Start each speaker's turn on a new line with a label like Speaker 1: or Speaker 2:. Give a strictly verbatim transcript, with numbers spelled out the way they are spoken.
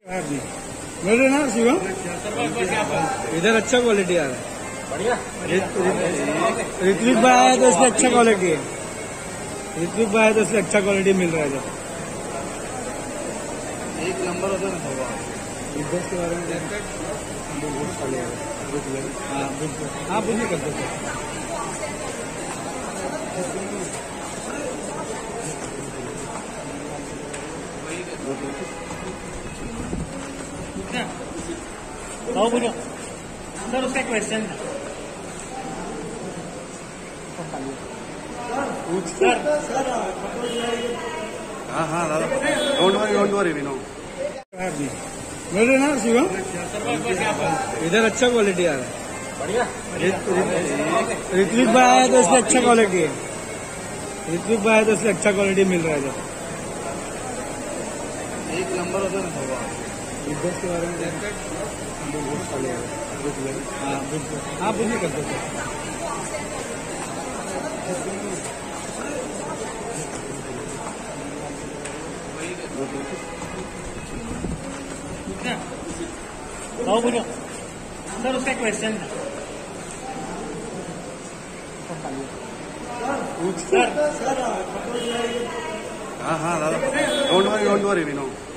Speaker 1: मिल रहे ना शिवम, इधर अच्छा क्वालिटी आ रहा है।
Speaker 2: बढ़िया।
Speaker 1: ऋत्विक भाई आया तो इससे अच्छा क्वालिटी है। ऋत्विक भाई आया तो इससे अच्छा क्वालिटी मिल रहा है इधर।
Speaker 2: एक नंबर होता है ना
Speaker 1: बिजनेस के बारे में हाँ बिल्कुल हाँ बिल्कुल करते थे।
Speaker 2: आओ बोलो सर, उसका क्वेश्चन है सर।
Speaker 3: हाँ हाँ दादा, don't worry don't worry we know.
Speaker 1: मिल रहे ना शिवम, इधर अच्छा क्वालिटी आ रहा है।
Speaker 2: बढ़िया।
Speaker 1: ऋत्विक भाई आया तो इससे अच्छा क्वालिटी है। ऋत्विक भाई आया तो इससे अच्छा क्वालिटी मिल रहा है इधर।
Speaker 2: एक नंबर होता है ना
Speaker 1: बिजनेस के बारे में हाँ बिल्कुल हाँ बिल्कुल करते थे।
Speaker 2: आओ बोलो सर, उसका क्वेश्चन है
Speaker 3: हाँ हाँ दादा, don't worry don't worry we no.